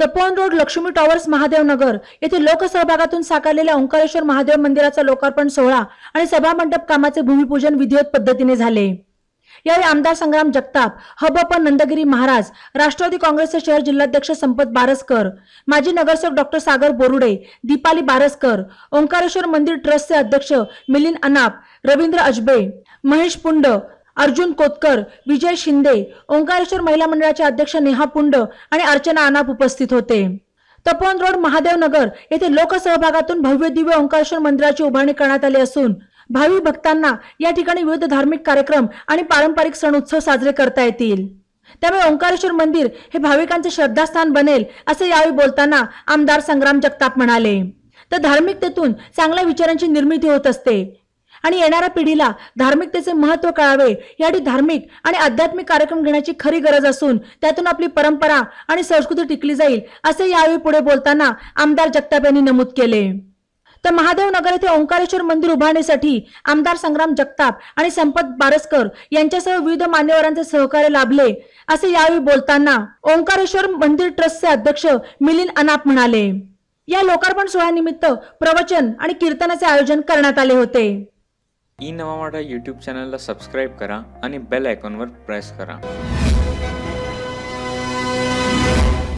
Tapovan road Laxmi towers Mahadev Nagar येथे लोकसहभागातून साकारलेल्या ओंकारेश्वर महादेव मंदिराचा लोकार्पण सोहळा आणि सभामंडप कामाचे भूमिपूजन विधिवत पद्धतीने झाले। यावेळी आमदार संग्राम जगताप, हबप नंदगिरी महाराज, राष्ट्रवादी काँग्रेसचे शहर जिल्हाध्यक्ष संपत बारसकर, माजी नगरसेवक डॉक्टर सागर बोरुडे, दीपाली बारसकर, ओंकारेश्वर मंदिर ट्रस्टचे अध्यक्ष मिलिंद अनाप, रवींद्र अजबे, महेश पुंड, अर्जुन कोतकर, विजय शिंदे, ओंकारेश्वर महिला मंडळाचे अध्यक्ष नेहा पुंड आणि अर्चना अनाप उपस्थित होते। तपोवन रोड महादेव नगर येथे लोकसहभागातून भव्य दिव्य ओंकारेश्वर मंदिराची उभारणी करण्यात आली असून भावी भक्तांना या ठिकाणी विविध धार्मिक कार्यक्रम आणि पारंपरिक सण उत्सव साजरे करता येतील। त्यामुळे ओंकारेश्वर मंदिर हे भाविकांचे श्रद्धास्थान बनेल असे यावेळी बोलताना आमदार संग्राम जगताप म्हणाले। तर धार्मिकतेतून चांगल्या विचारांची निर्मिती होत असते आणि येणाऱ्या पिढीला धार्मिकतेचे महत्त्व कळावे यासाठी धार्मिक आणि आध्यात्मिक कार्यक्रम घेण्याची खरी गरज असून त्यातून आपली परंपरा आणि संस्कृती टिकली जाईल असे यावेळी पुढे बोलताना आमदार जगताप यांनी नमूद केले। तर महादेव नगर येथे ओंकारेश्वर मंदिर उभारण्यासाठी आमदार संग्राम जगताप आणि संपत बारसकर यांच्यासह विविध मान्यवरांचे सहकार्य लाभले असे यावेळी बोलताना ओंकारेश्वर मंदिर ट्रस्टचे अध्यक्ष मिलिंद अनाप म्हणाले। या लोकार्पण सोहळ्यानिमित्त प्रवचन आणि कीर्तनाचे आयोजन करण्यात आले होते। ई नवा मराठा यूट्यूब चॅनलला सबस्क्राइब करा आणि बेल आयकॉनवर प्रेस करा।